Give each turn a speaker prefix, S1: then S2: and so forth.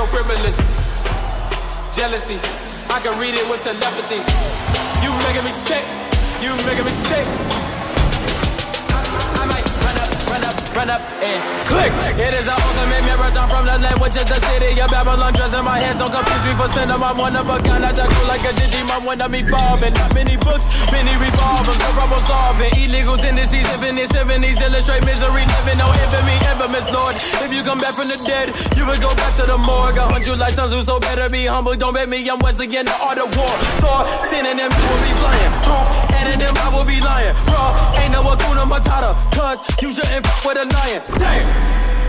S1: so frivolous. Jealousy, I can read it with telepathy. You making me sick, you making me sick. I might run up and click. It is an ultimate marathon from the language of the city of Babylon. Dress in my hands, don't confuse me for cinema. I'm one of a kind, I cool like a Digimon. One of me farming, not many books, many revolvers, no problem solving. Illegal tendencies, infinite 70s, illustrate misery, living no infamy, infamous Lord. If you come back from the dead, you will go back to the morgue. I hunt you like Sun Tzu, so better be humble. Don't bet me, I'm Wesley in the art of war. So, sinning them, you will be flying. Truth, and in them, I will be lying. Raw, ain't no Hakuna Matata, cause you shouldn't fuck with a lion. Damn!